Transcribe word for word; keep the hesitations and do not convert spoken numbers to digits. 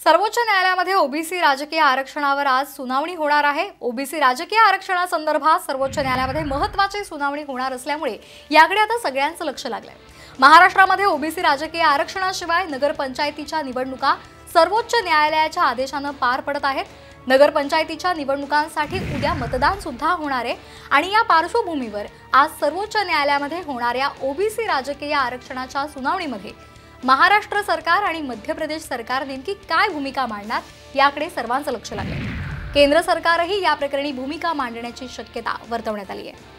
सर्वोच्च न्यायालयामध्ये ओबीसी राजकीय आरक्षणावर आज सुनावणी होणार आहे। ओबीसी राजकीय आरक्षणासंदर्भात सर्वोच्च न्यायालयामध्ये महत्त्वाची सुनावणी होणार असल्यामुळे याकडे आता सगळ्यांचं लक्ष लागलंय। महाराष्ट्रामध्ये ओबीसी राजकीय आरक्षणाशिवाय नगरपंचायतीच्या निवडणुका सर्वोच्च न्यायालयाच्या आदेशाने पार पडत आहेत। नगरपंचायतीच्या निवडणुकांसाठी उद्या मतदान सुद्धा होणार आहे आणि या पार्श्वभूमीवर आज सर्वोच्च न्यायालयामध्ये होणाऱ्या ओबीसी राजकीय आरक्षणाच्या सुनावणीमध्ये महाराष्ट्र सरकार आणि मध्य प्रदेश सरकार नेमकी काय भूमिका मांडणार याकडे सर्वांचं लक्ष लागलंय। केंद्र सरकारही या प्रकरणी भूमिका मांडण्याची शक्यता वर्तवण्यात आली आहे।